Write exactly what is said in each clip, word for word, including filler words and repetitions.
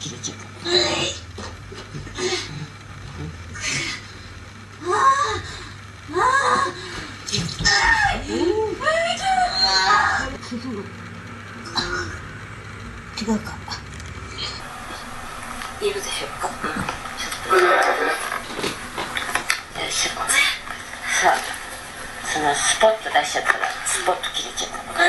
違うか。いるでしょうか。よいしょ。さあ、そのスポット出しちゃったらスポット切れちゃったの。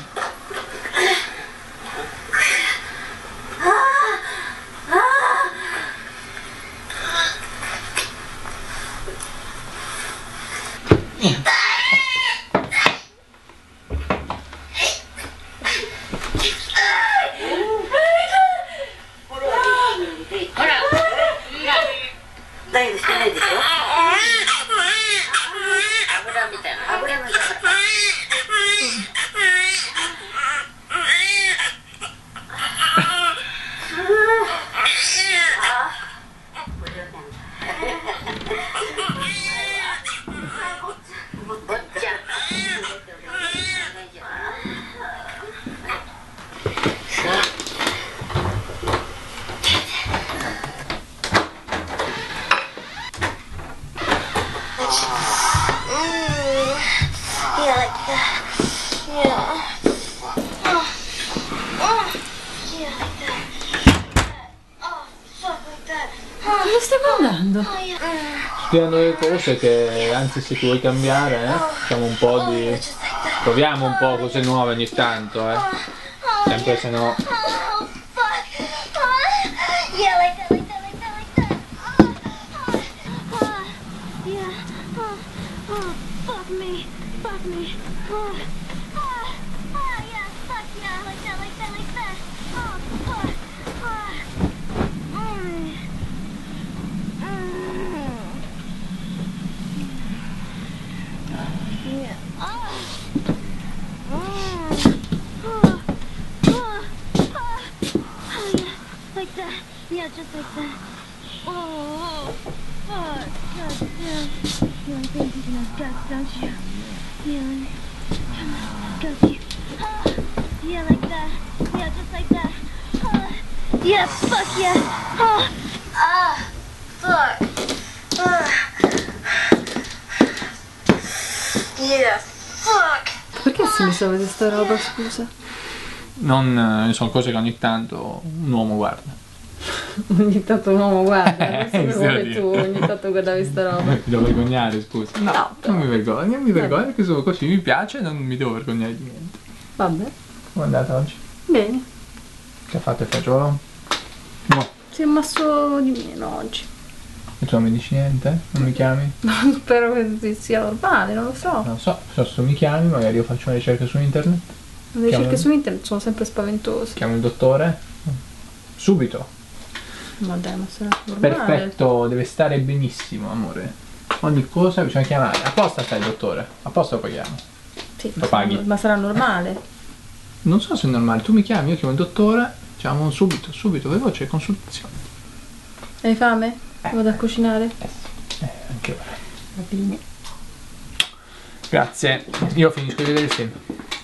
大丈夫してないでしょ。油みたいな。油みたいな。 Cosa stai guardando? Studiando le cose che, anzi, se ti vuoi cambiare, eh? Facciamo un po' di... proviamo un po' cose nuove ogni tanto, eh? Sempre se no... Yeah, just like that. Oh, fuck. God, yeah. You know, I think you can have guts, don't you? Yeah. Come on, go deep. Ah, yeah, like that. Yeah, just like that. Ah, yeah, fuck yeah. Ah, ah, fuck. Ah. Yeah, fuck. Perché si mi sa vedere sta roba, scusa? Non... sono cose che ogni tanto un uomo guarda. Ogni tanto un uomo guarda, non Eh, so come tu ogni tanto guardavi sta roba. Mi devo vergognare, scusa. No, No, non mi vergogno, non mi vergogno perché sono così, mi piace e non mi devo vergognare di niente. Vabbè. Come è andata oggi? Bene. Che ha fatto il fagiolo? No. Si è mosso di meno oggi. E tu non mi dici niente? Non mi chiami? Spero che sia normale, non lo so. Non so, se mi chiami magari io faccio una ricerca su internet. Le ricerche Chiamo... su internet sono sempre spaventose. Chiamo il dottore? Subito. Ma dai, ma sarà normale. Perfetto, deve stare benissimo, amore. Ogni cosa bisogna chiamare. Apposta sta il dottore, apposta paghiamo. Sì, lo ma paghi. sarà, ma sarà normale. Non so se è normale, tu mi chiami, io chiamo il dottore, facciamo subito, subito, veloce, consultazione. Hai fame? Eh. Vado a cucinare? Eh sì, eh, anche ora. Va bene. Grazie, io finisco di vedere il film.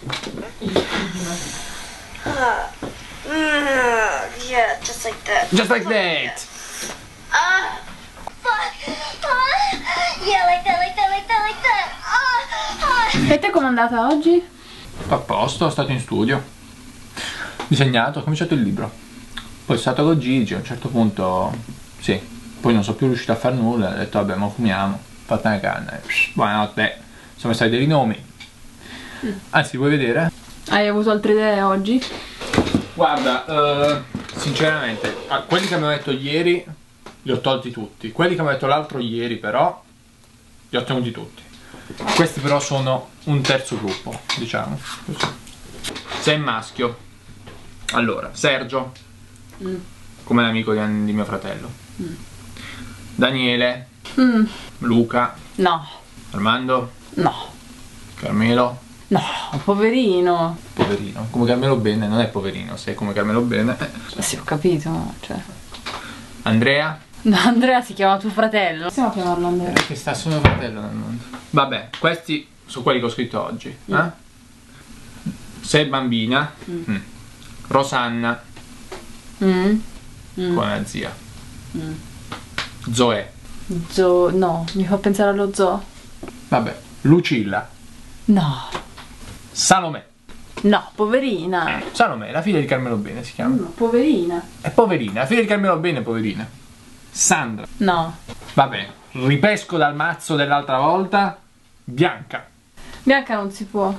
Ah, mm, yeah, just like that. Just like that! Ah, fuck. Ah, yeah, like that, like that, like that, like that. Ah, ah. E te com'è andata oggi? A posto, sono stato in studio. Disegnato, ho cominciato il libro. Poi sono stato con Gigi, a un certo punto, sì. Poi non sono più riuscito a fare nulla, ho detto vabbè, ma fumiamo. Ho fatto una canna. Buonanotte. Sono stati dei nomi. Anzi, vuoi vedere? Hai avuto altre idee oggi? Guarda, uh, sinceramente, a quelli che mi hanno detto ieri li ho tolti tutti. Quelli che mi hanno detto l'altro ieri però li ho tenuti tutti. Questi però sono un terzo gruppo, diciamo così. Sei maschio. Allora, Sergio, mm. come l'amico di, di mio fratello. Mm. Daniele, mm. Luca, no. Armando, no. Carmelo, no, poverino. Poverino, come Carmelo Bene, non è poverino, sei come Carmelo Bene. Sì, ho capito, cioè. Andrea. No, Andrea si chiama tuo fratello. Possiamo chiamarlo Andrea? Perché sta solo fratello nel mondo. Vabbè, questi sono quelli che ho scritto oggi. Mm. Eh? Sei bambina. Mm. Mm. Rosanna. Mm. Mm. come la zia. Mm. Zoe. Zo... no, mi fa pensare allo zoo. Vabbè. Lucilla. No. Salomè. No, poverina. Eh, Salomè, la figlia di Carmelo Bene si chiama. No, poverina. È poverina, la figlia di Carmelo Bene è poverina. Sandra. No. Vabbè, ripesco dal mazzo dell'altra volta. Bianca. Bianca non si può.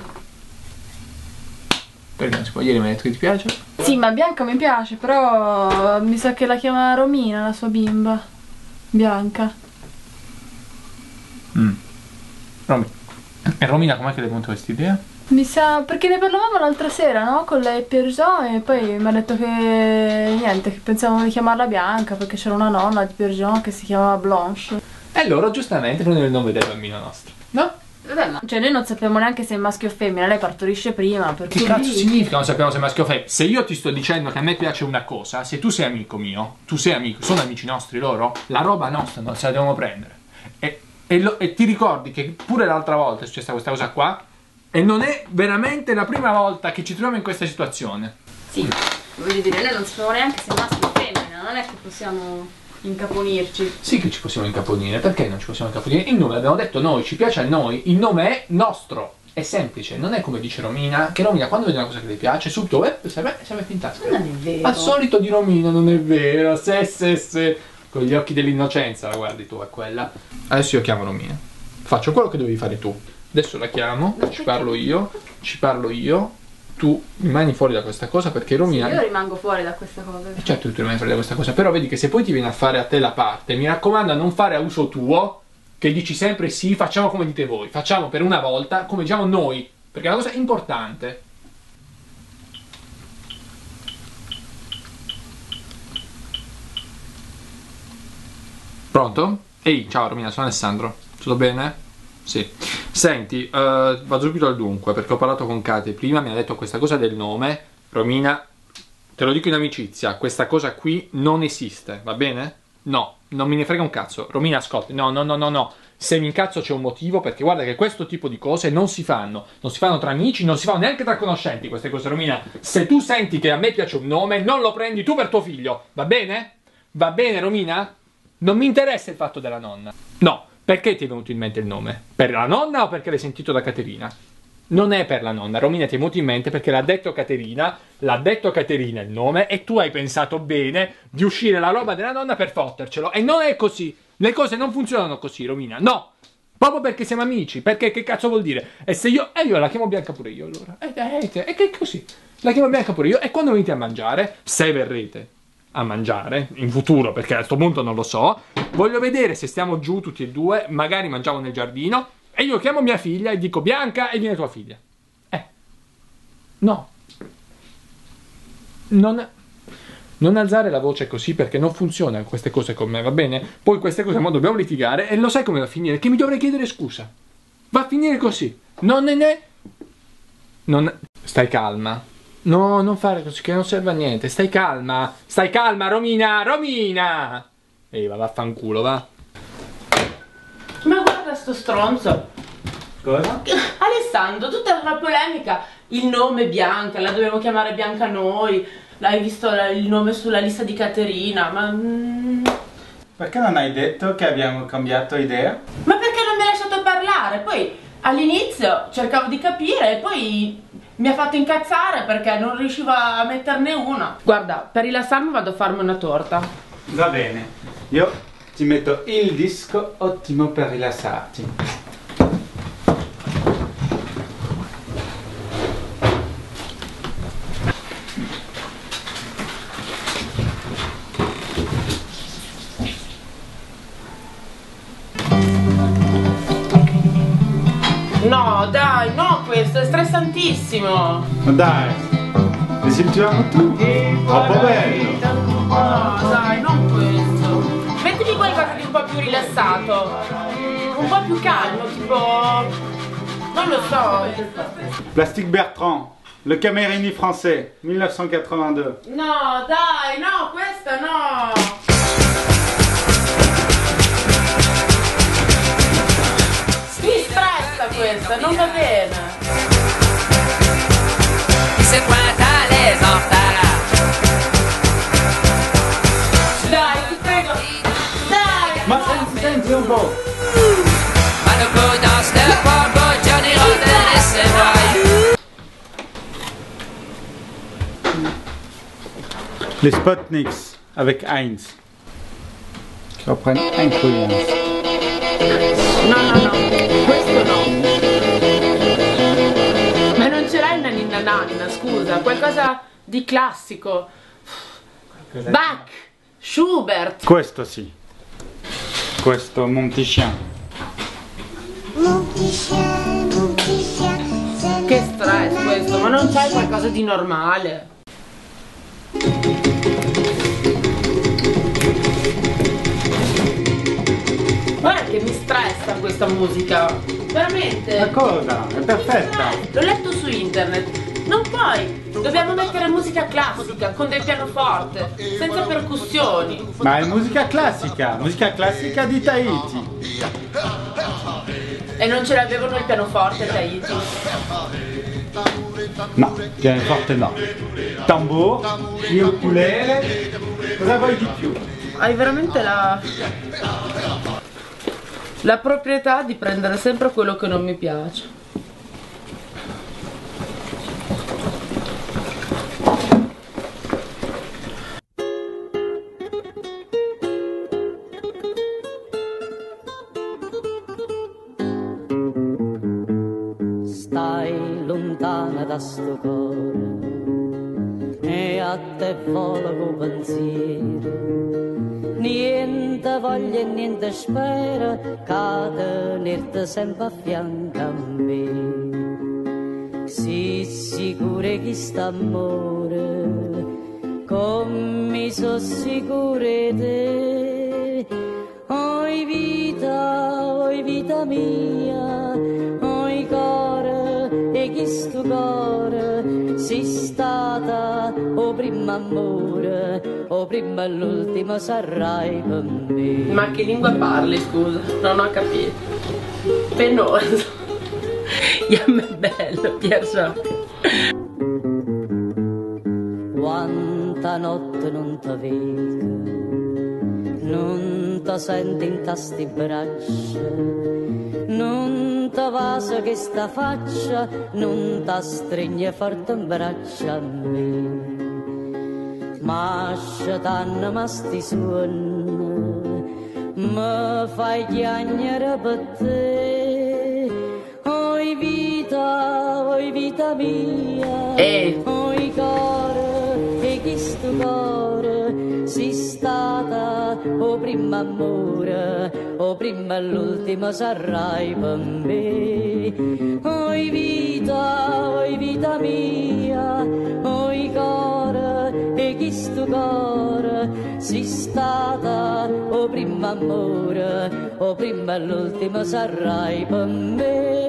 Perché non si può? Ieri mi hai detto che ti piace? Sì, ma Bianca mi piace, però mi sa che la chiama Romina, la sua bimba. Bianca. Mm. Romina. E Romina com'è che le è venuta questa idea? Mi sa, perché ne parlavamo l'altra sera, no? Con lei e Piergion, e poi mi ha detto che niente, che pensavamo di chiamarla Bianca perché c'era una nonna di Piergion che si chiamava Blanche. E loro giustamente prendono il nome del bambino nostro, no? Vabbè, ma cioè noi non sappiamo neanche se è maschio o femmina, lei partorisce prima, per Che cui... cazzo significa non sappiamo se è maschio o femmina? Se io ti sto dicendo che a me piace una cosa, se tu sei amico mio, tu sei amico, sono amici nostri loro, la roba nostra non se la dobbiamo prendere. E, e, lo, e ti ricordi che pure l'altra volta è successa questa cosa qua? E non è veramente la prima volta che ci troviamo in questa situazione. Sì, voglio dire, noi non sappiamo neanche se è maschio o femmina, non è che possiamo incaponirci. Sì che ci possiamo incaponire, perché non ci possiamo incaponire? Il nome l'abbiamo detto noi, ci piace a noi, il nome è nostro, è semplice, non è come dice Romina, che Romina quando vede una cosa che le piace, subito, eh, si mette in tasca. Non è vero. Al solito di Romina, non è vero, se se se, con gli occhi dell'innocenza la guardi tu, è quella. Adesso io chiamo Romina, faccio quello che dovevi fare tu. Adesso la chiamo, ci parlo io, ci parlo io, tu rimani fuori da questa cosa perché Romina... Sì, io rimango fuori da questa cosa. Certo che tu rimani fuori da questa cosa, però vedi che se poi ti viene a fare a te la parte, mi raccomando a non fare a uso tuo, che dici sempre sì, facciamo come dite voi, facciamo per una volta come diciamo noi, perché è una cosa importante. Pronto? Ehi, ciao Romina, sono Alessandro, tutto bene? Sì. Senti, uh, vado subito al dunque, perché ho parlato con Kate prima, mi ha detto questa cosa del nome. Romina, te lo dico in amicizia, questa cosa qui non esiste, va bene? No, non me ne frega un cazzo. Romina, ascolti, no, no, no, no, no. Se mi incazzo c'è un motivo, perché guarda che questo tipo di cose non si fanno. Non si fanno tra amici, non si fanno neanche tra conoscenti queste cose, Romina. Se tu senti che a me piace un nome, non lo prendi tu per tuo figlio, va bene? Va bene, Romina? Non mi interessa il fatto della nonna. No. Perché ti è venuto in mente il nome? Per la nonna o perché l'hai sentito da Caterina? Non è per la nonna, Romina ti è venuto in mente perché l'ha detto Caterina, l'ha detto Caterina il nome e tu hai pensato bene di uscire la roba della nonna per fottercelo. E non è così, le cose non funzionano così, Romina, no! Proprio perché siamo amici, perché che cazzo vuol dire? E se io, e io la chiamo Bianca pure io allora, e eh, eh, eh, che così, la chiamo Bianca pure io e quando venite a mangiare, se verrete a mangiare in futuro, perché a questo punto non lo so, voglio vedere se stiamo giù tutti e due, magari mangiamo nel giardino e io chiamo mia figlia e dico Bianca e viene tua figlia. Eh no, non non alzare la voce così perché non funzionano queste cose con me, va bene? Poi queste cose ma dobbiamo litigare e lo sai come va a finire, che mi dovrei chiedere scusa, va a finire così, non ne ne non stai calma. No, non fare così che non serve a niente. Stai calma. Stai calma, Romina. Romina. Ehi, va, vaffanculo, va. Ma guarda sto stronzo. Cosa? Alessandro, tutta una polemica. Il nome Bianca, la dobbiamo chiamare Bianca noi. L'hai visto la- il nome sulla lista di Caterina, ma... mm, Perché non hai detto che abbiamo cambiato idea? ma perché non mi hai lasciato parlare? Poi all'inizio cercavo di capire e poi mi ha fatto incazzare perché non riuscivo a metterne una. Guarda, per rilassarmi vado a farmi una torta. Va bene, io ti metto il disco ottimo per rilassarti. No, dai, no questo, è stressantissimo. Ma dai, esiggiamo tu. Troppo bello. No, dai, non questo. Mettimi qualcosa di un po' più rilassato. Un po' più calmo, tipo... non lo so. Plastique Bertrand, le Camerini français, millenovecentottantadué. No, dai, no, questa no. Mi stressa questa, non va bene. Il se pointe à l'aise en retard. Tambour. Les Spotniks avec Heinz. Che reprennent Influence. No, no, no, questo no. Ma non ce l'hai una ninna nanna, scusa, qualcosa di classico. Bach, Schubert. Questo sì. Questo Mon petit chien. Che stress questo, ma non c'hai qualcosa di normale? Guarda che mi stressa questa musica, veramente. Ma cosa? È perfetta. L'ho letto su internet. Non puoi, dobbiamo mettere musica classica con del pianoforte, senza percussioni. Ma è musica classica, musica classica di Tahiti. E non ce l'avevano il pianoforte a Tahiti? No, pianoforte no. Tambour, il ukulele. Cosa vuoi di più? Hai veramente la... la proprietà di prendere sempre quello che non mi piace. Stai lontana da sto cuore e a te vola con pensiero, niente voglia e niente spera che tenerti sempre a fianco a me. Sii sicura che st'amore come so sicure te. Oi vita, oi vita mia, oi cuore, e chi sto cuore, sei stata o prima amore, o prima l'ultima sarai per me. Ma che lingua parli, scusa? Non ho capito. Penoso. Yam è bello, piace. Quanta notte non ti vedo, non ti senti in tasti braccia, non ti vasa che sta faccia, non ti stringe forte in braccia a me. Ma scetanno ma sti suoni, mi fai chiagnere per te. Oi vita, oi vita mia, Eh. oi cuore, e chi sto cuore, sei stata o prima amore, o prima l'ultima sarai per me. Oi vita, oi vita mia, oi cuore, e chi sto cuore, sei stata o prima amore, o prima l'ultima sarai per me.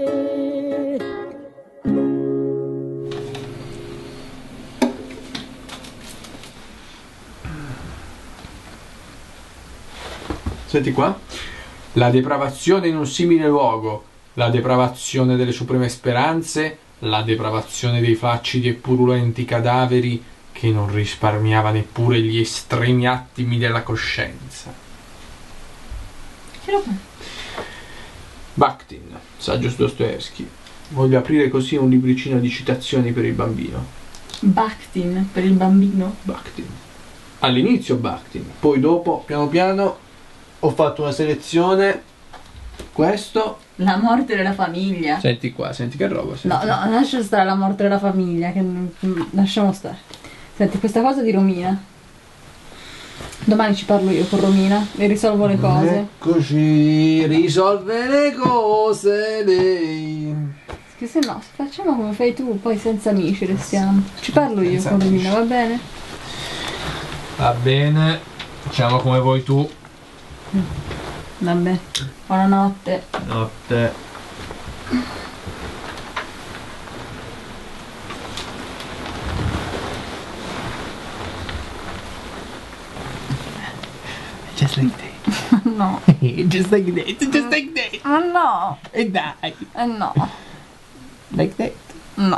Senti qua. La depravazione in un simile luogo, la depravazione delle supreme speranze, la depravazione dei flaccidi e purulenti cadaveri che non risparmiava neppure gli estremi attimi della coscienza. Che roba? Bakhtin, saggio su Dostoevsky. Voglio aprire così un libricino di citazioni per il bambino. Bakhtin, per il bambino? Bakhtin. All'inizio Bakhtin, poi dopo, piano piano, ho fatto una selezione. Questo. La morte della famiglia. Senti qua, senti che roba. Senti. No, no, lascia stare la morte della famiglia, che non- lasciamo stare. Senti, questa cosa di Romina. Domani ci parlo io con Romina e risolvo le cose. Eccoci, risolve le cose lei. Che se no, se facciamo come fai tu, poi senza amici restiamo. Ci parlo io Senza con Romina, amici. va bene? Va bene, facciamo come vuoi tu. Vabbè. Buonanotte. Notte. Just like that. No. Just like that. Just like that. Ma no. E dai. Eh no. Like that. No.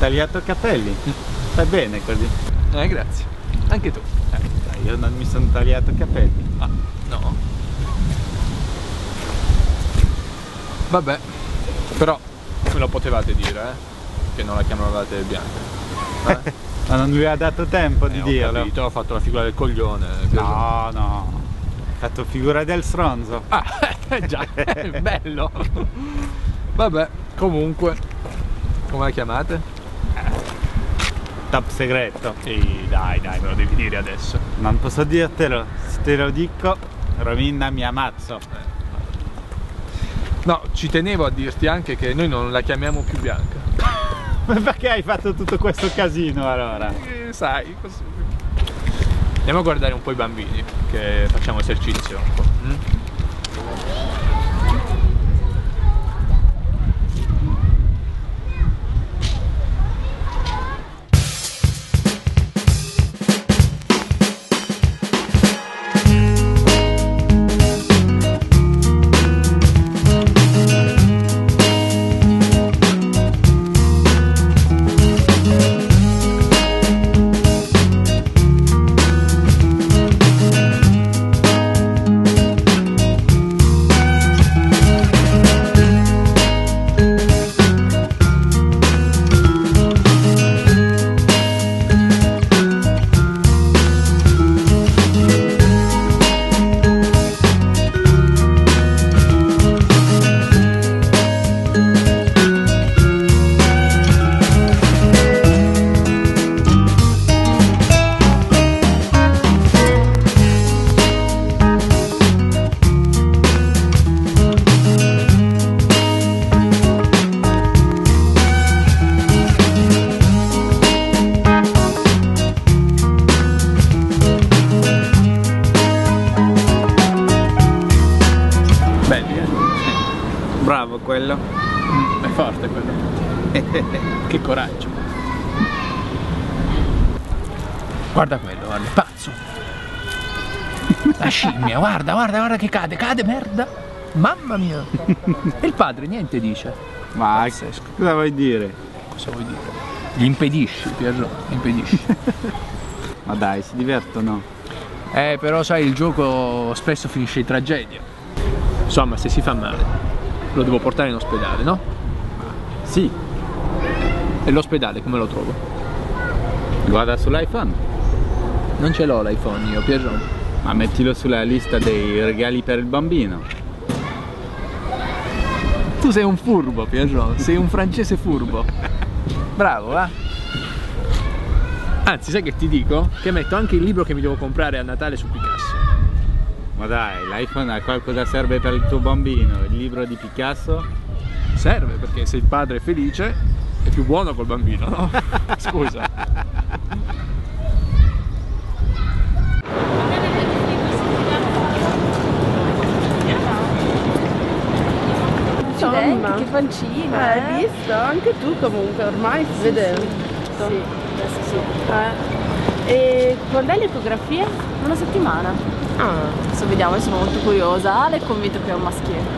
tagliato i capelli. Stai bene così? Eh, grazie. Anche tu. Eh, dai, io non mi sono tagliato i capelli. Ah, no. Vabbè, però me lo potevate dire, eh? Che non la chiamavate bianca. Eh? Ma non mi ha dato tempo di Eh, ho dirlo. capito, ho fatto la figura del coglione. No, no. Ho fatto figura del stronzo. Ah, già, bello. Vabbè, comunque, come la chiamate? Top segreto. Ehi, dai, dai, me lo devi dire adesso. Non posso dirtelo. Se te lo dico, rovina mi ammazzo. No, ci tenevo a dirti anche che noi non la chiamiamo più Bianca. Ma perché hai fatto tutto questo casino allora? Eh, sai, così. Andiamo a guardare un po' i bambini, che facciamo esercizio un po'. Mm? Bravo quello. Mm, è forte quello. Che coraggio. Guarda quello, guarda, pazzo. La scimmia, guarda, guarda, guarda che cade, cade, merda. Mamma mia. E il padre niente dice. Ma Pazzesco. cosa vuoi dire? Cosa vuoi dire? Gli impedisci, Piero, gli impedisci. Ma dai, si divertono. Eh, però sai, il gioco spesso finisce in tragedia. Insomma, se si fa male, lo devo portare in ospedale, no? Sì, E l'ospedale come lo trovo? guarda sull'iPhone. Non ce l'ho l'iPhone io, Piero. Ma mettilo sulla lista dei regali per il bambino. Tu sei un furbo, Piero, sei un francese furbo. Bravo, va? Anzi, sai che ti dico? Che metto anche il libro che mi devo comprare a Natale su Picasso. Ma dai, l'iPhone a qualcosa serve per il tuo bambino. Il libro di Picasso? Serve, perché se il padre è felice è più buono col bambino, no? Scusa. Insomma, che pancina, eh, hai visto? Anche tu comunque, ormai si vede. Sì, adesso sì. Eh. E quando è l'ecografia? Una settimana. Ah. Adesso vediamo, io sono molto curiosa. Ale è convinto che è un maschietto.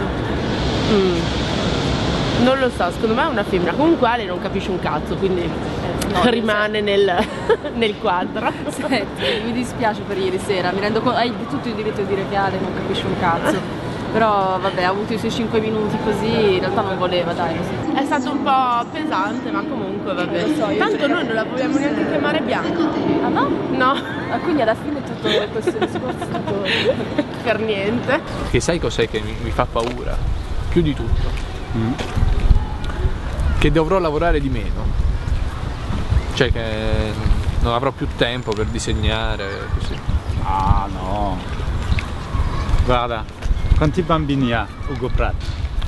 Mm. Non lo so, secondo me è una femmina. Comunque Ale non capisce un cazzo, quindi Eh, no, rimane nel, nel quadro. Senti, mi dispiace per ieri sera, mi rendo conto, hai tutto il diritto di dire che Ale non capisce un cazzo. Però vabbè, ha avuto i suoi cinque minuti così, in realtà non voleva, dai. È stato un po' pesante, ma comunque vabbè. Lo so, io Tanto cerco- noi non la vogliamo neanche chiamare Bianca. Ah no? No, Ah, quindi alla fine tutto questo discorso è stato... per niente. Che sai cos'è che mi, mi fa paura? Più di tutto. Mm. Che dovrò lavorare di meno. Cioè che non avrò più tempo per disegnare, così. Ah no. Guarda, quanti bambini ha Ugo Pratt?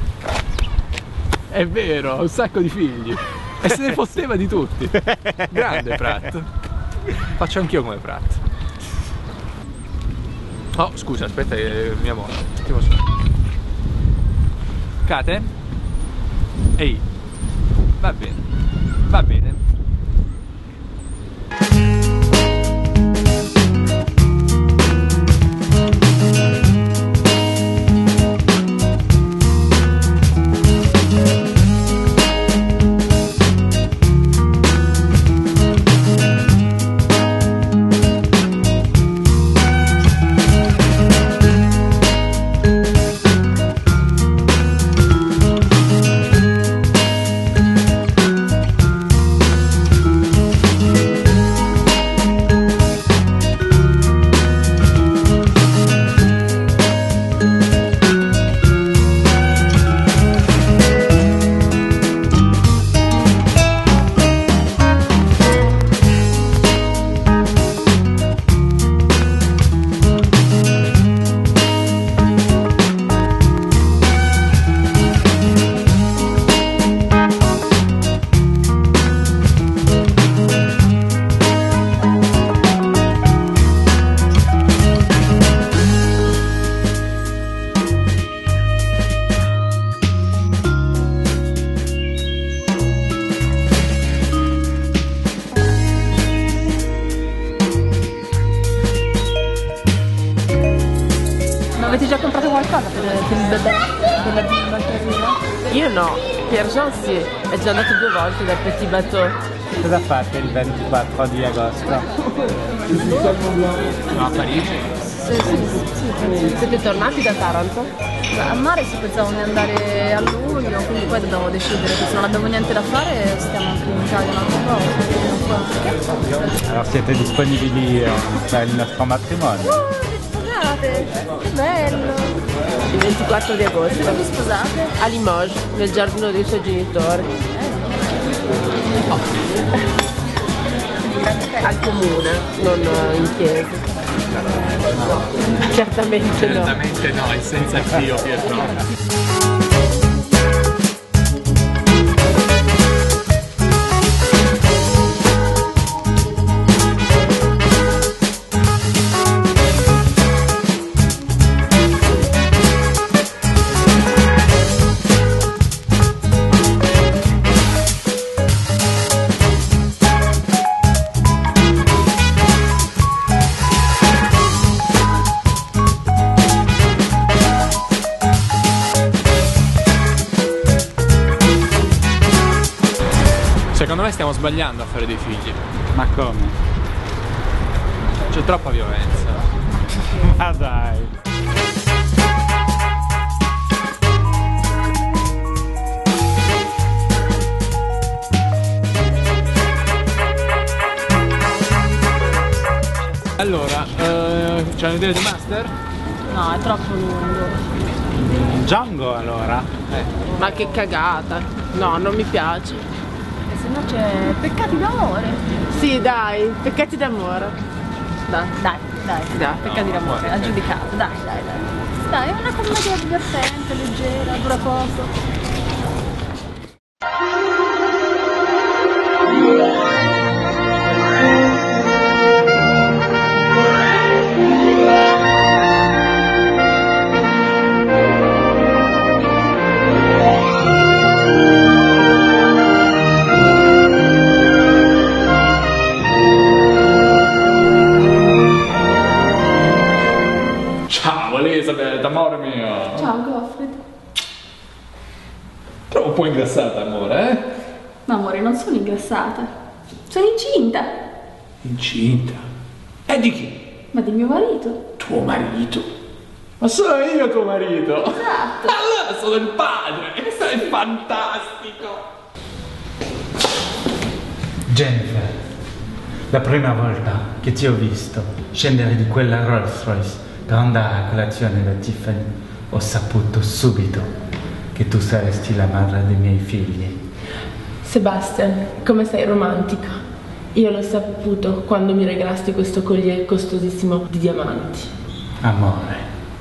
È vero, ha un sacco di figli. E se ne fotteva di tutti. Grande Pratt. Faccio anch'io come Pratt. Oh, scusa, aspetta, è mia moglie. Ti posso... Kate? Ehi. Va bene. Va bene. Il bebè con la bimba casina? Io no, Pierson sì, è già andato due volte dal Petit Bateau. Cosa fate il ventiquattro di agosto? No, a Parigi. Sì, sì, sì. Siete tornati da Taranto? A mare si pensava di andare a luglio, quindi poi dobbiamo decidere che se non abbiamo niente da fare stiamo anche in Italia un'altra volta. Allora siete disponibili eh, per il nostro matrimonio? Oh, vi sposate! Che bello! Il ventiquattro di agosto. Dove vi sposate? A Limoges, nel giardino dei suoi genitori. Al comune, non in chiesa. No, certamente no. Certamente no, è senza Dio, Pietro. Secondo me stiamo sbagliando a fare dei figli. Ma come? C'è troppa violenza. Ah dai! Allora, eh, c'è un'idea di master? No, è troppo lungo. Django allora? Ma che cagata. No, non mi piace. E se no c'è Peccati d'amore. Sì, dai, peccati d'amore. Dai, dai, dai, Dai. Peccati d'amore, aggiudicato, dai, dai, dai. Dai, è una commedia divertente, leggera, dura poco. Ciao Elisabeth, amore mio. Ciao Goffred. Trovo un po' ingrassata, amore, eh? Ma amore, non sono ingrassata. Sono incinta. Incinta? E di chi? Ma di mio marito. Tuo marito? Ma sono io tuo marito? Esatto. Allora sono il padre! Sei fantastico! Jennifer, la prima volta che ti ho visto scendere di quella Rolls Royce per andare a colazione da Tiffany, ho saputo subito che tu saresti la madre dei miei figli. Sebastian, come sei romantico. Io l'ho saputo quando mi regalasti questo collier costosissimo di diamanti. Amore.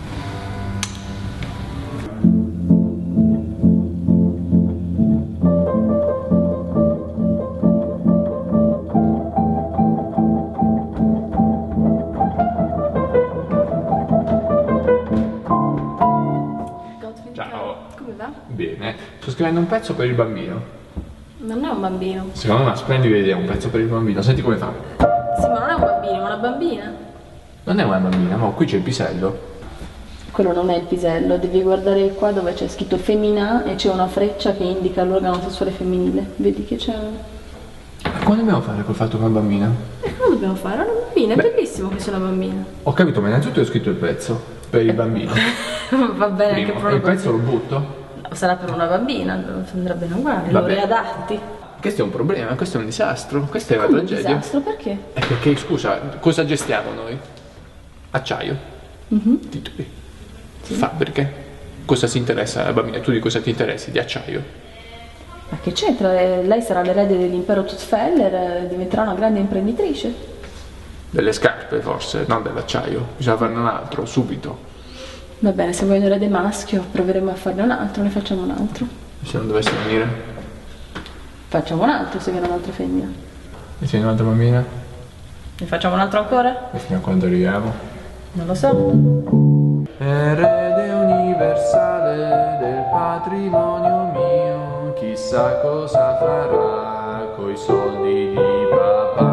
Gottfried, Ciao. come va? Bene. Sto scrivendo un pezzo per il bambino. Non è un bambino. Secondo me è una splendida idea, un pezzo per il bambino. Senti come fa. Sì, ma non è un bambino, è una bambina. Non è una bambina, ma qui c'è il pisello. Quello non è il pisello, devi guardare qua dove c'è scritto femina e c'è una freccia che indica l'organo sessuale femminile. Vedi che c'è... Ma come dobbiamo fare col fatto che è una bambina? E come dobbiamo fare? È una bambina, è Beh. bellissimo che sia una bambina. Ho capito, ma innanzitutto ho scritto il pezzo per il bambino. Va bene anche Primo. per E il una pezzo lo bambina. butto? Sarà per una bambina, andrà bene uguale, Va lo bene. riadatti. Questo è un problema, questo è un disastro, questa è una Come un tragedia. disastro, perché? È perché, scusa, cosa gestiamo noi? Acciaio, Mhm. titoli, fabbriche. Cosa si interessa la bambina? Tu di cosa ti interessi? Di acciaio? Ma che c'entra? Eh, Lei sarà l'erede dell'impero Tutzfeller, eh, diventerà una grande imprenditrice. Delle scarpe forse, non dell'acciaio. Bisogna farne un altro, subito. Va bene, se vuoi un erede maschio proveremo a farne un altro, ne facciamo un altro. Se non dovesse venire? Facciamo un altro se viene un'altra femmina. E se viene un'altra bambina? Ne facciamo un altro ancora? E fino a quando arriviamo? Non lo so. Erede universale del patrimonio mio, chissà cosa farà coi soldi di papà.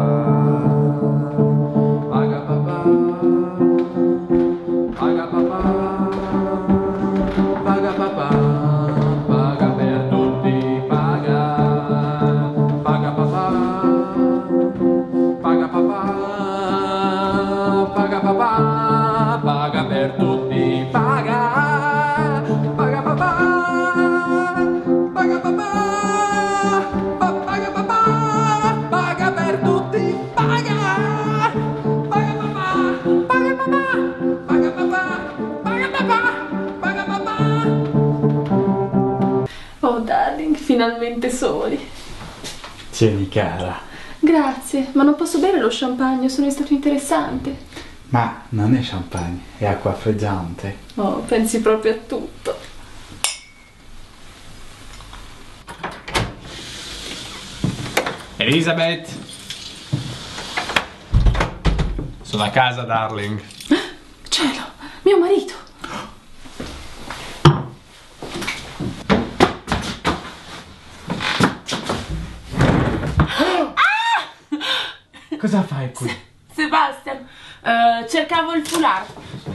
Paga papà, paga papà. finalmente soli. Tieni cara. Grazie, ma non posso bere lo champagne, sono in stato interessante. Ma non è champagne, è acqua frizzante. Oh, pensi proprio a tutto. Elizabeth! Sono a casa, darling. Cielo, mio marito! Cosa fai qui? Sebastian, eh, cercavo il foulard.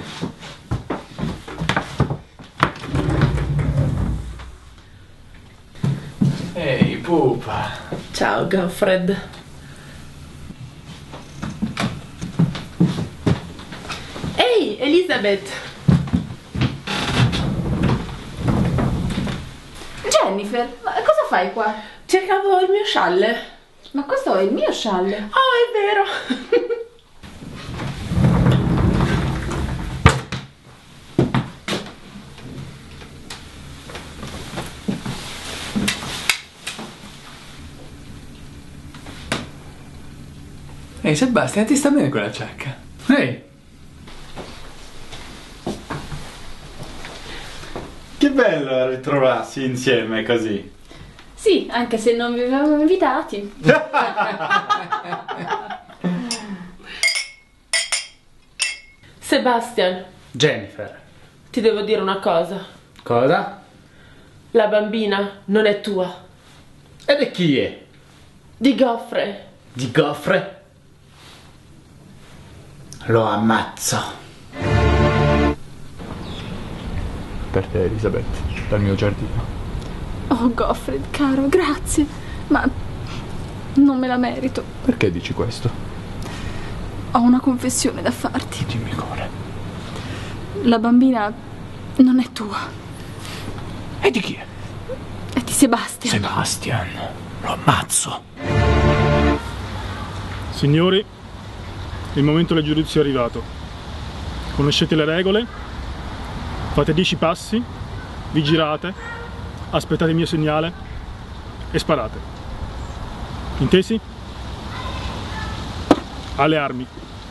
Ehi, pupa. Ciao, Goffred. Ehi, Elizabeth. Jennifer, ma cosa fai qua? Cercavo il mio scialle. Ma questo è il mio scialle. Oh, è vero. Ehi, Sebastian, ti sta bene quella giacca? Ehi! Che bello ritrovarsi insieme così. Sì, anche se non vi avevamo invitati. Sebastian, Jennifer. ti devo dire una cosa. Cosa? La bambina non è tua. E di chi è? Di Goffre. Di Goffre? Lo ammazzo. Per te, Elisabeth, dal mio giardino. Oh, Goffred, caro, grazie. Ma non me la merito. Perché dici questo? Ho una confessione da farti. Dimmi cuore. La bambina non è tua. E di chi è? È di Sebastian. Sebastian. Lo ammazzo. Signori, il momento del giudizio è arrivato. Conoscete le regole? Fate dieci passi, vi girate, aspettate il mio segnale e sparate. Intesi? Alle armi.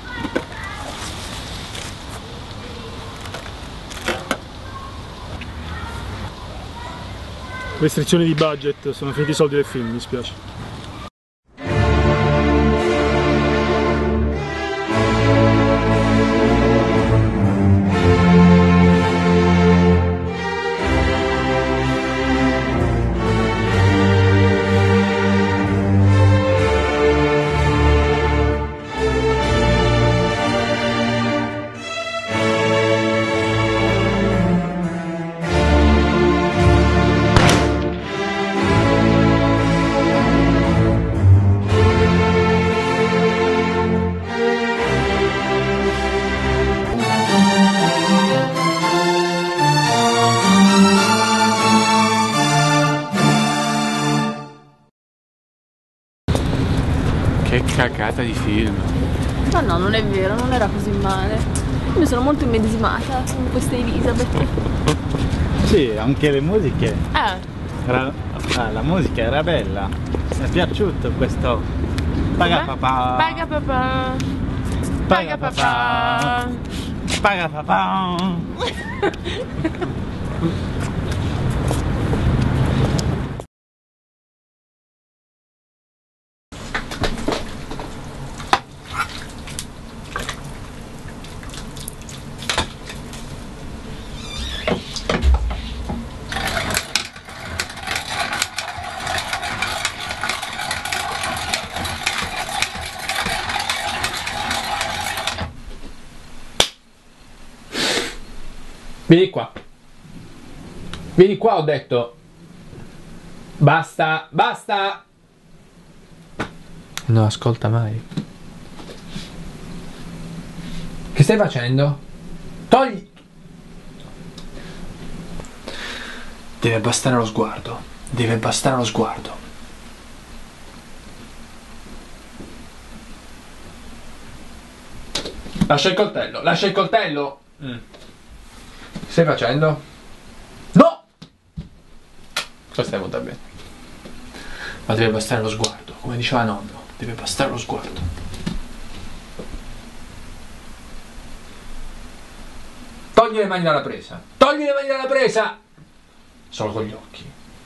Restrizioni di budget, sono finiti i soldi del film, mi spiace. Che cagata di film. Ma no, non è vero, non era così male. Io mi sono molto immedesimata con questa Elizabeth. Sì, anche le musiche. Eh, Era- ah, la musica era bella. Mi è piaciuto questo. Paga papà. Paga papà. Paga papà. Paga papà. Vieni qua. Vieni qua, ho detto. Basta, basta. Non ascolta mai. Che stai facendo? Togli. Deve bastare lo sguardo. Deve bastare lo sguardo. Lascia il coltello, lascia il coltello. Mm. Che stai facendo? No! Cosa stai molto bene? Ma deve bastare lo sguardo, come diceva nonno, deve bastare lo sguardo. Togli le mani dalla presa, togli le mani dalla presa! Solo con gli occhi.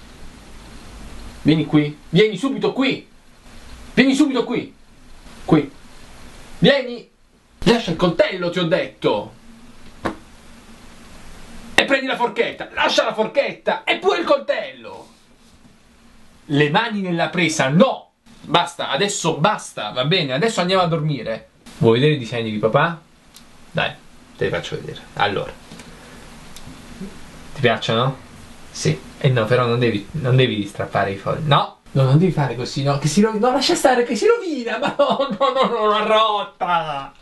Vieni qui, vieni subito qui! Vieni subito qui! Qui! Vieni! Lascia il coltello, ti ho detto! E prendi la forchetta, lascia la forchetta e pure il coltello! Le mani nella presa, no! Basta, adesso basta, va bene, adesso andiamo a dormire. Vuoi vedere i disegni di papà? Dai, te li faccio vedere. Allora. Ti piacciono? Sì. E no, però non devi, non devi strappare i fogli. No! No, non devi fare così, no? Che si rovina. No, lascia stare che si rovina! Ma no, no, no, no, l'ha rotta!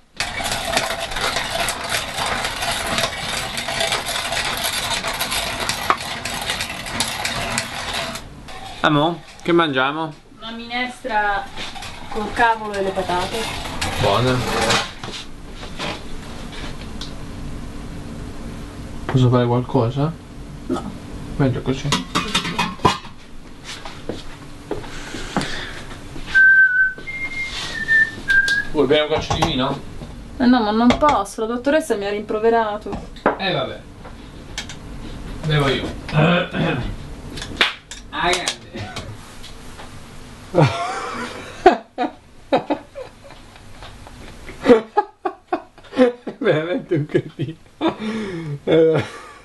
Amo, che mangiamo? Una minestra col cavolo e le patate. Buona. Posso fare qualcosa? No. Meglio così. Vuoi bere un goccio di vino? Eh no, ma non posso, la dottoressa mi ha rimproverato. Eh vabbè. Bevo io. Ah, grande. Veramente un cretino. Eh,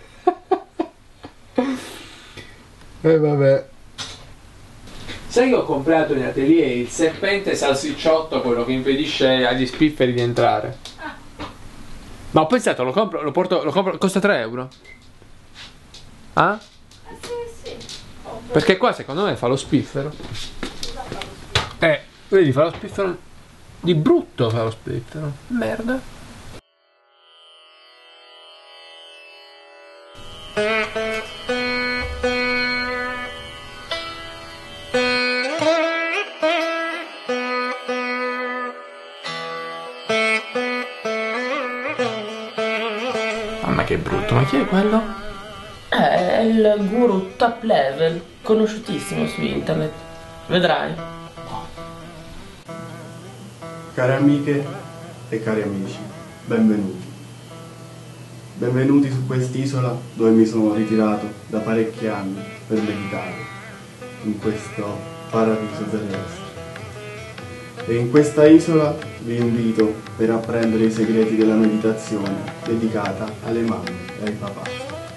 eh vabbè. Sai che ho comprato in atelier il serpente salsicciotto, quello che impedisce agli spifferi di entrare. Ah. Ma ho pensato, lo compro, lo porto, lo compro, costa tre euro. Ah? Sì, sì. Perché qua secondo me fa lo spiffero. Eh, vedi, fa lo spiffero. Di brutto fa lo spiffero. Merda. Mamma che brutto, ma chi è quello? Eh, è il guru top level, conosciutissimo su internet. Vedrai. Care amiche e cari amici, benvenuti. Benvenuti su quest'isola dove mi sono ritirato da parecchi anni per meditare, in questo paradiso terrestre. E in questa isola vi invito per apprendere i segreti della meditazione dedicata alle mamme e ai papà.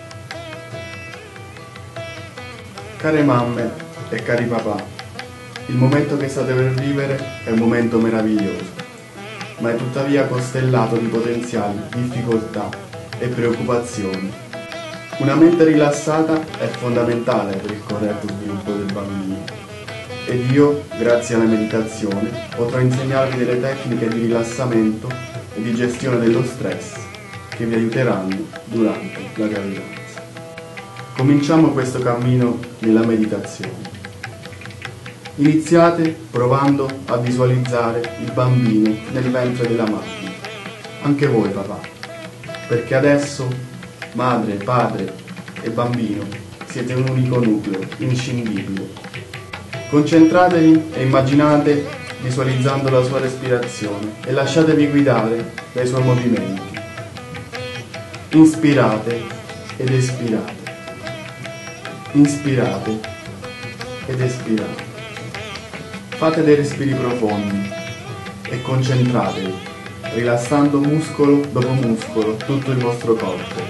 Care mamme e cari papà, il momento che state per vivere è un momento meraviglioso, ma è tuttavia costellato di potenziali difficoltà e preoccupazioni. Una mente rilassata è fondamentale per il corretto sviluppo del bambino. Ed io, grazie alla meditazione, potrò insegnarvi delle tecniche di rilassamento e di gestione dello stress che vi aiuteranno durante la gravidanza. Cominciamo questo cammino nella meditazione. Iniziate provando a visualizzare il bambino nel ventre della madre. Anche voi, papà, perché adesso madre, padre e bambino siete un unico nucleo inscindibile. Concentratevi e immaginate visualizzando la sua respirazione e lasciatevi guidare dai suoi movimenti. Inspirate ed espirate. Inspirate ed espirate. Fate dei respiri profondi e concentratevi, rilassando muscolo dopo muscolo tutto il vostro corpo.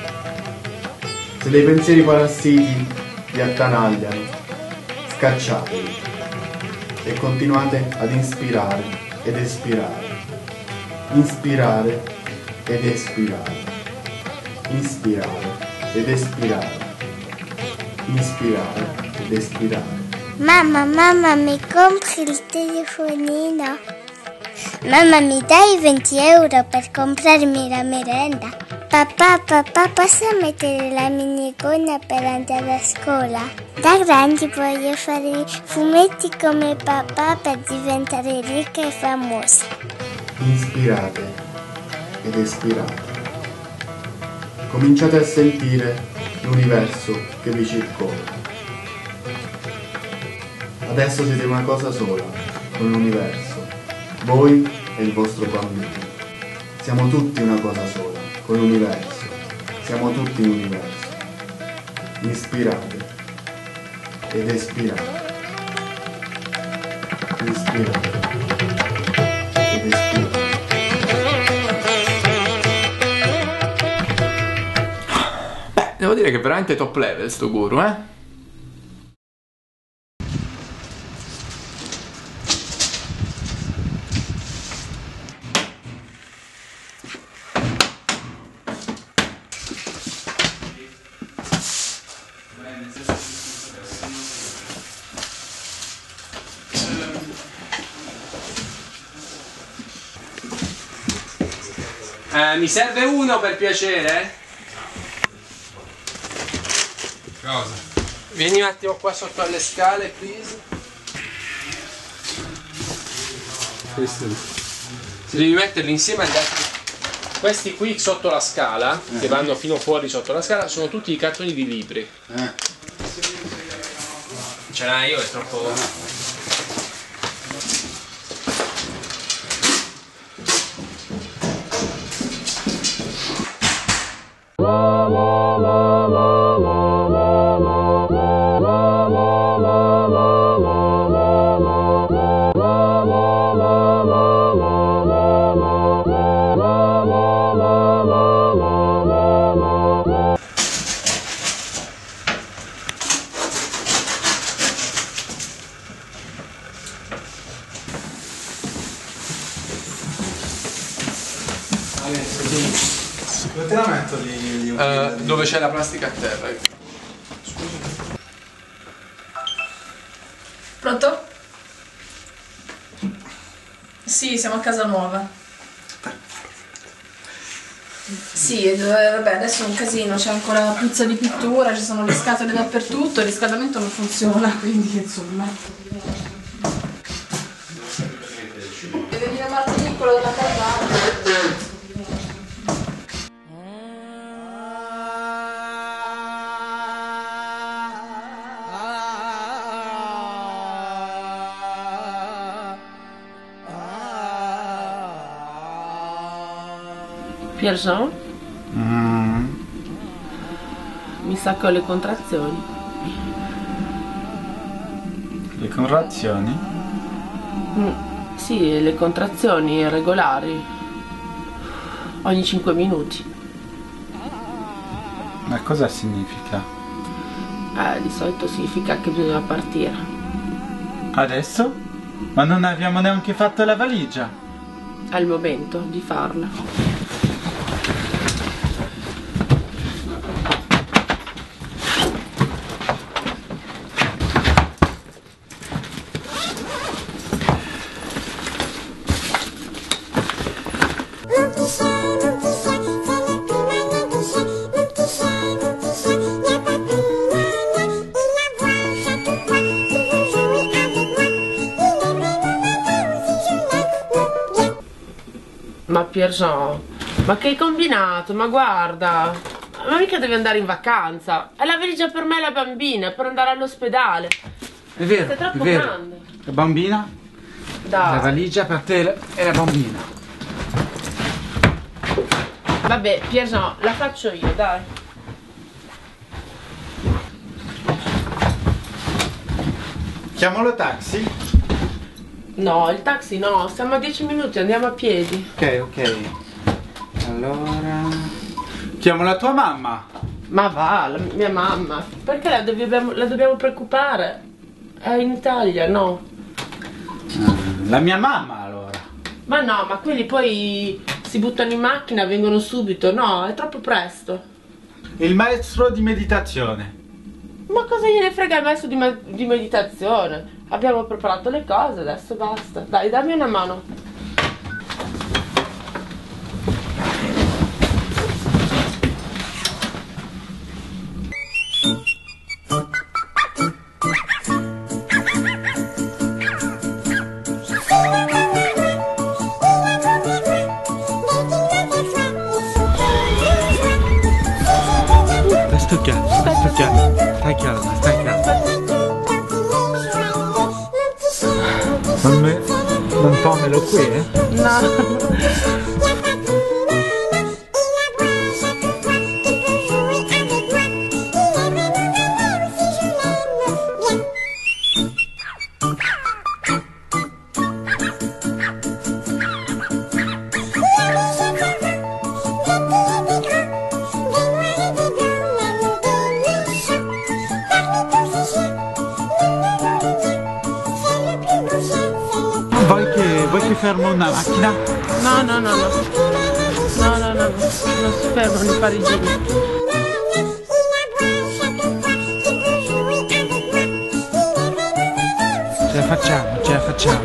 Se dei pensieri parassiti vi attanagliano, scacciateli e continuate ad inspirare ed espirare. Inspirare ed espirare. Inspirare ed espirare. Inspirare ed espirare. Mamma, mamma, mi compri il telefonino? Mamma, mi dai venti euro per comprarmi la merenda? Papà, papà, posso mettere la minigonna per andare a scuola? Da grandi voglio fare fumetti come papà per diventare ricca e famosa. Inspirate ed espirate. Cominciate a sentire l'universo che vi circonda. Adesso siete una cosa sola, con l'universo. Voi e il vostro bambino. Siamo tutti una cosa sola, con l'universo. Siamo tutti l'universo. Inspirate ed espirate. Inspirate ed espirate. Beh, devo dire che è veramente top level sto guru, eh? Eh, mi serve uno per piacere? Cosa? Vieni un attimo qua sotto alle scale, please. Devi metterli insieme agli altri. Questi qui sotto la scala, eh. che vanno fino fuori sotto la scala, sono tutti i cartoni di libri. Eh. Ce l'hai io, è troppo... Dove te la metto lì? lì Uh, dove c'è la plastica a terra. Scusa. Pronto? Sì, siamo a casa nuova. Sì, eh, vabbè, adesso è un casino, c'è ancora la puzza di pittura, ci sono le scatole dappertutto, il riscaldamento non funziona, quindi insomma. Deve venire Martino quello della caldata. Pierjean? Mm. Mi sa che ho le contrazioni. Le contrazioni? Mm, sì, le contrazioni regolari. Ogni cinque minuti. Ma cosa significa? Eh, di solito significa che bisogna partire. Adesso? Ma non abbiamo neanche fatto la valigia. È il momento di farla. Ma Pierjean, ma che hai combinato? Ma guarda, ma mica devi andare in vacanza. È la valigia per me e la bambina, per andare all'ospedale. È vero, Sei troppo è vero. grande. La bambina? Dai. La valigia per te e la bambina. Vabbè, Pierjean, la faccio io, dai. Chiamo lo taxi? No, il taxi no, stiamo a dieci minuti, andiamo a piedi. Ok, ok. Allora... Chiamo la tua mamma? Ma va, la mia mamma. Perché la dobbiamo, la dobbiamo preoccupare? È in Italia, no? La mia mamma allora. Ma no, ma quelli poi si buttano in macchina, vengono subito. No, è troppo presto. Il maestro di meditazione. Ma cosa gliene frega il maestro di, me di meditazione? Abbiamo preparato le cose, adesso basta. Dai, dammi una mano. Sto calmo, sto calmo. Stai calma, stai calma. Non, me, non fammelo qui, eh? No. Vuoi che, vuoi che fermo una macchina? No, no, no, no. No, no, no, no. Non si fermano i parigini. Ce la facciamo, ce la facciamo.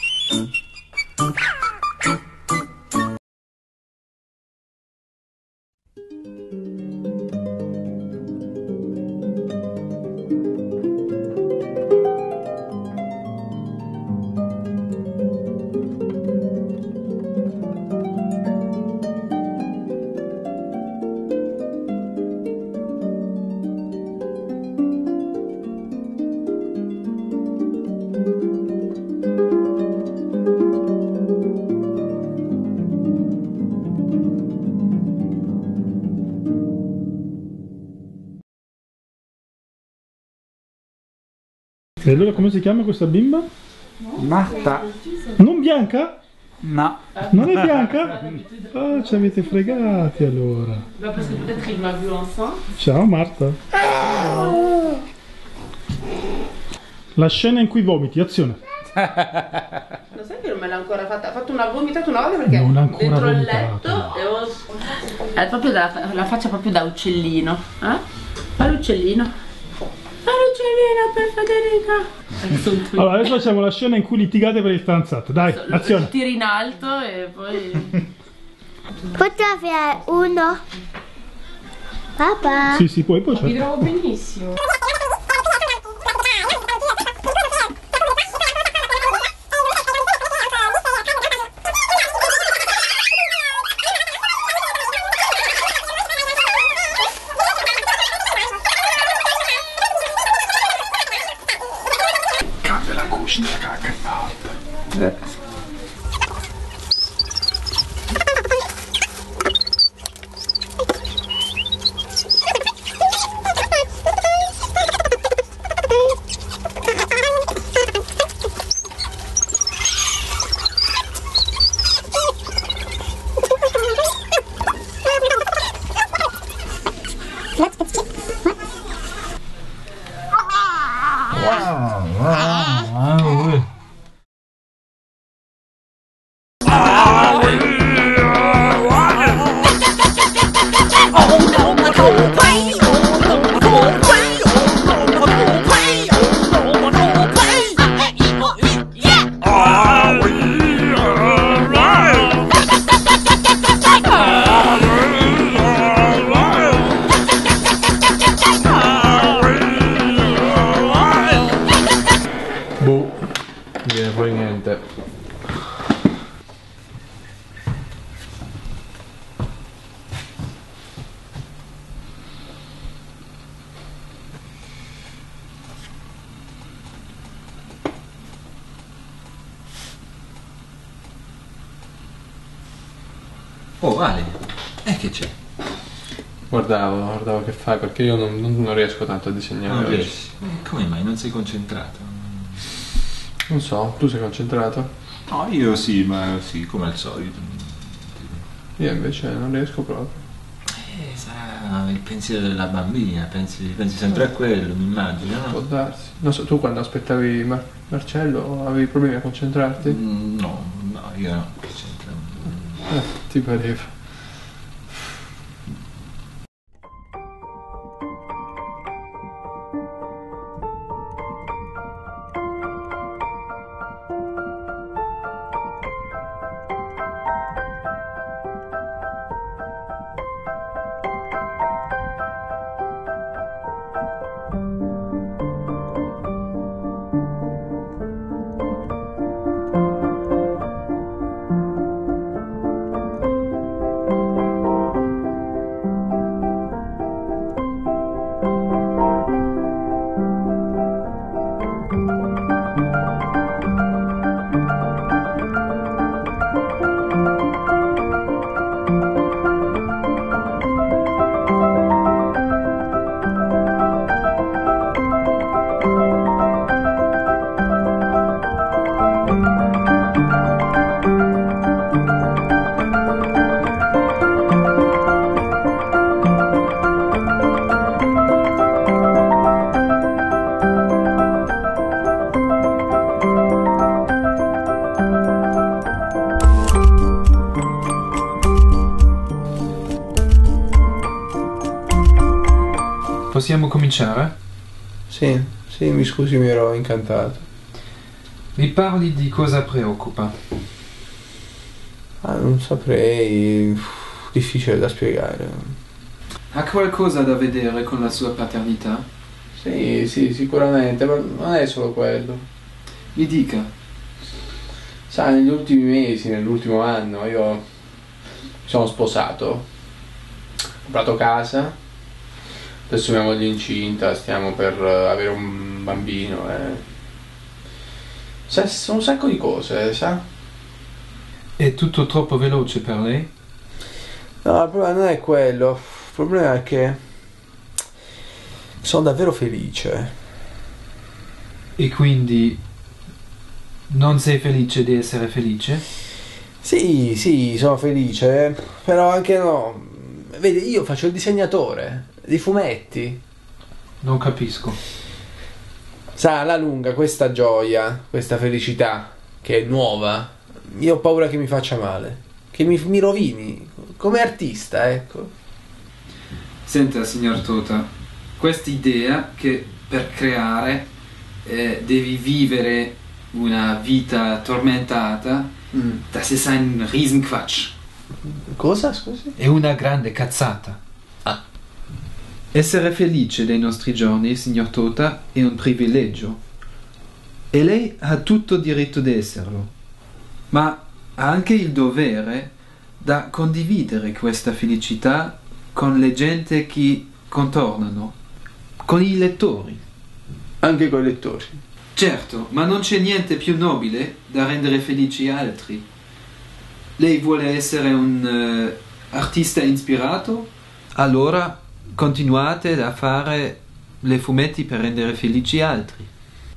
E allora come si chiama questa bimba? Marta. Non Bianca? No. Non è Bianca? Ah, ci avete fregati allora. Parce que peut-être il m'a vu enceinte. Ciao Marta. La scena in cui vomiti, azione. Lo sai che non me l'ha ancora fatta? Ha fatto una vomitata una volta perché Non ha ancora dentro il vomitato. letto e ho... È proprio da, la faccia proprio da uccellino. Eh? Fa l'uccellino. Fa l'uccellino per Federica. Allora adesso facciamo la scena in cui litigate per il fidanzato. Dai, Lo azione. tiri in alto e poi... Fotografia uno. Papà. Sì, sì, poi poi Mi c'è. trovo benissimo. Cambia l'acustica, che fatta. Eh. Boh, non viene fuori niente. Oh Ale, e che c'è? Guardavo, guardavo che fai perché io non, non- non riesco tanto a disegnare Non oggi. riesci? Eh, come mai? Non sei concentrato? Non so, tu sei concentrato? No, io sì, ma sì, come al solito. Io invece non riesco proprio. Eh, sarà il pensiero della bambina, pensi, pensi sempre a quello, mi immagino, Può no? darsi. Non so, tu quando aspettavi Mar- Marcello avevi problemi a concentrarti? Mm, no, no, io no, che c'entra? Eh, ti pareva. possiamo cominciare? Sì, sì, mi scusi, mi ero incantato. Mi parli di cosa preoccupa? Ah, non saprei, Uff, difficile da spiegare. Ha qualcosa da vedere con la sua paternità? Sì, sì, sicuramente, ma non è solo quello. Mi dica. Sai, negli ultimi mesi, nell'ultimo anno, io mi sono sposato, ho comprato casa, adesso mia moglie è incinta, stiamo per avere un bambino e... Sa, sono un sacco di cose, sa? È tutto troppo veloce per lei? No, il problema non è quello, il problema è che sono davvero felice. E quindi non sei felice di essere felice? Sì, sì, sono felice, però anche no. Vedi, io faccio il disegnatore di fumetti. Non capisco. Sa, alla lunga questa gioia, questa felicità che è nuova, io ho paura che mi faccia male, che mi, mi rovini come artista, ecco. Senta, signor Tota, quest'idea che per creare eh, devi vivere una vita tormentata, mm. das ist ein Riesenquatsch. Cosa, scusi? È una grande cazzata. Ah. Essere felice dei nostri giorni, signor Tota, è un privilegio. E lei ha tutto diritto di esserlo. Ma ha anche il dovere da condividere questa felicità con le gente che contornano, con i lettori. Anche con i lettori. Certo, ma non c'è niente più nobile da rendere felici altri. Lei vuole essere un uh, artista ispirato? Allora continuate a fare le fumetti per rendere felici altri.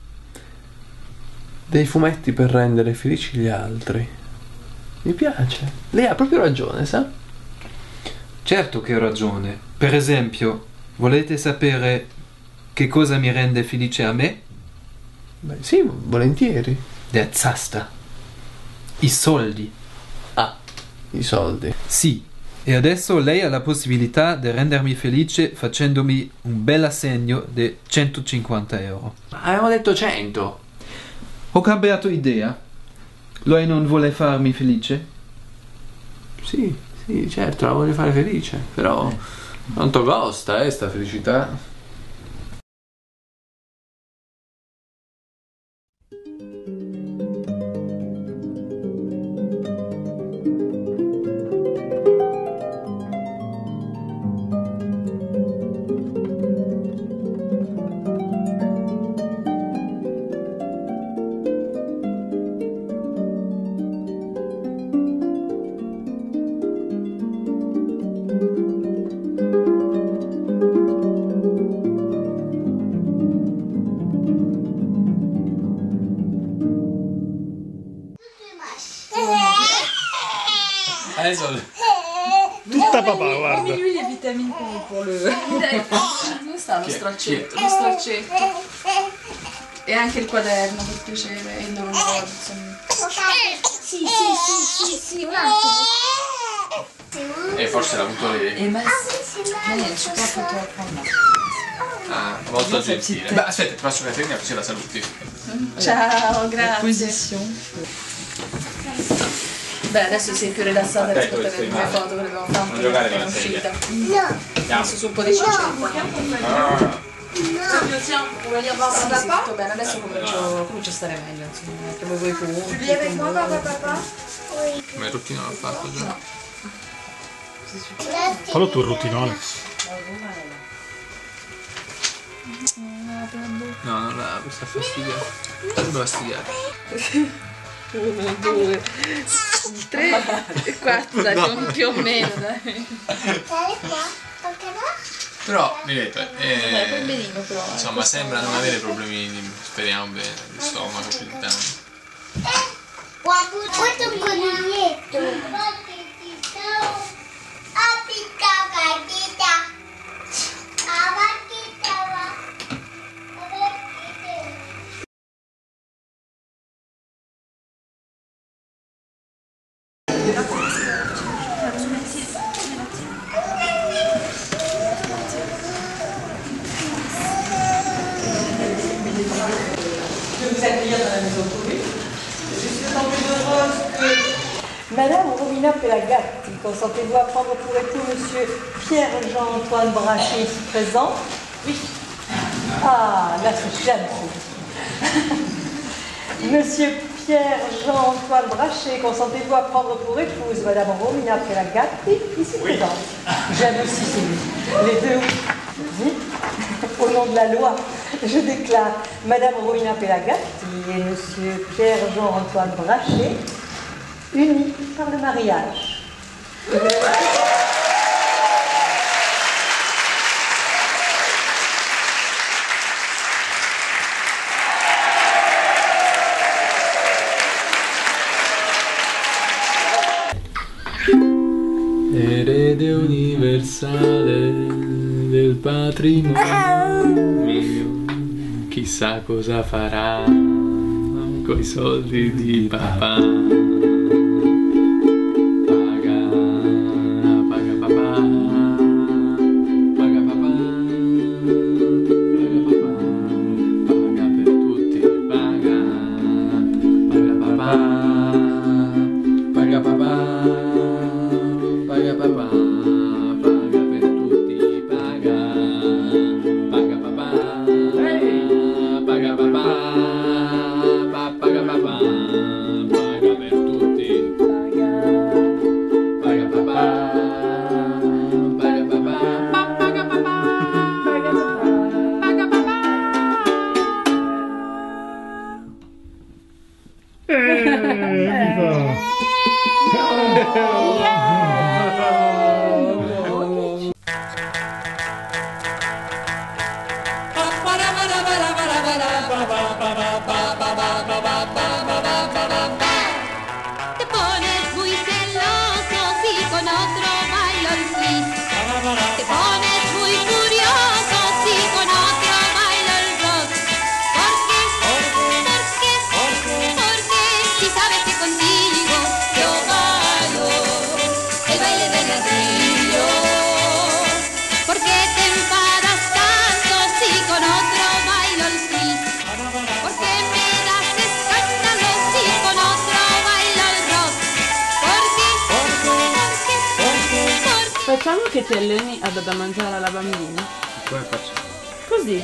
Dei fumetti per rendere felici gli altri. Mi piace. Lei ha proprio ragione, sa? Certo che ho ragione. Per esempio, volete sapere che cosa mi rende felice a me? Beh, sì, volentieri. Der Zaster. I soldi. Ah, i soldi. Sì, e adesso lei ha la possibilità di rendermi felice facendomi un bel assegno di centocinquanta euro. Ma avevamo detto cento. Ho cambiato idea. Lei non vuole farmi felice? Sì, sì, certo, la voglio fare felice, però quanto costa, eh, sta felicità? Tutta papà, guarda. Lui les vitamines pour, pour le... Dove sta lo straccetto? Lo straccetto. E anche il quaderno per piacere, e non lo ricordo, insomma. Sì, sì, sì, sì, sì, un attimo. E forse l'ha avuto lei. E ma lei ci proprio troppo. Ah, molto gentile. Beh, aspetta, ti passo la Caterina così la saluti. Ciao, grazie. Beh, adesso sei più rilassata Aspetta, rispetto alle prime foto che abbiamo fatto. Non giocare appena con la uscita. No. Adesso su un po' di cicetta. Ah. Vuoi dire papà? Sì, tutto bene, adesso comincio, comincio a stare meglio, insomma, come voi punti. Ma il ruttino l'ha fatto già? Fallo tu il ruttinone. No, non la sta fastidiando. Dove fastidiare? Uno, due, tre, quattro, dai, no. Più o meno, dai. Però, ripeto, eh, benino, però, insomma, sembra non avere problemi, di, speriamo bene, di stomaco più di tanto. Questo è un coniglietto. accueillir dans la maison Courbet. Je suis d'autant plus heureuse que Madame Romina Pelagatti, consentez-vous à prendre pour époux Monsieur Pierre-Jean-Antoine Brachet, ici présent? Oui. Ah, là c'est jamais. Monsieur Pierre-Jean-Antoine Brachet, consentez-vous à prendre pour épouse Madame Romina Pelagatti, ici oui. Présente? J'aime aussi celui. Les deux, oui. Au nom de la loi, je déclare Madame Romina Pelagatti et Monsieur Pierre-Jean-Antoine Brachet unis par le mariage. Erede universale del patrimonio, chissà cosa farà coi soldi di papà. Facciamo che ti alleni a dare da mangiare alla bambina. Come faccio? Così.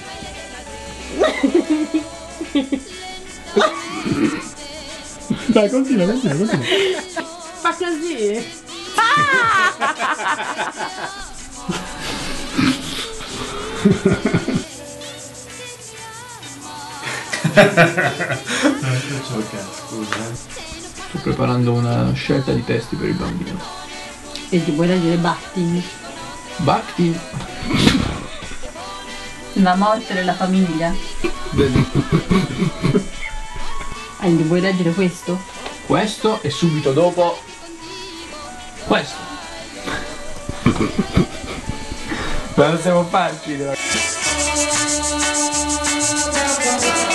Dai, continua, continua, continua. Fa così. Scusa. Sto preparando una scelta di testi per il bambino. E ti vuoi leggere Bakhtin? Bakhtin? La morte della famiglia. Vedi. Ah, ti vuoi leggere questo? Questo e subito dopo questo. Ma non siamo facili.